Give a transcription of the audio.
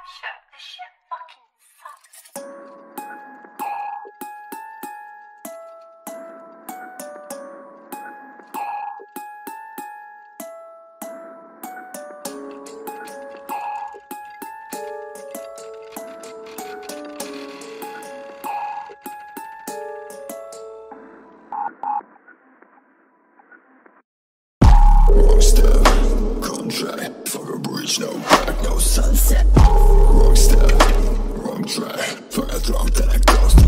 shit. This shit fucking sucks. Wrong step, contract, fuck a breach, no back, no sunset. Wrong step, wrong track, fuck a throwback, ghost.